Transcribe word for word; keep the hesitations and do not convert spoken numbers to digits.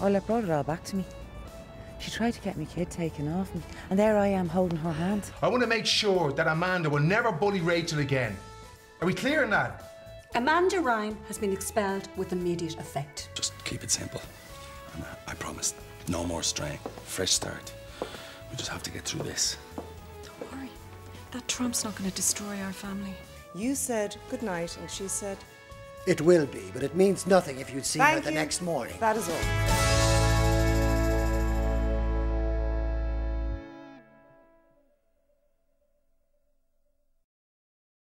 Well, it brought it all back to me. She tried to get my kid taken off me, and there I am holding her hand. I want to make sure that Amanda will never bully Rachel again. Are we clear on that? Amanda Ryan has been expelled with immediate effect. Just keep it simple. And I, I promise, no more straying. Fresh start. We just have to get through this. Don't worry. That Trump's not going to destroy our family. You said good night, and she said... It will be, but it means nothing if you'd seen Thank her the you. next morning. That is all.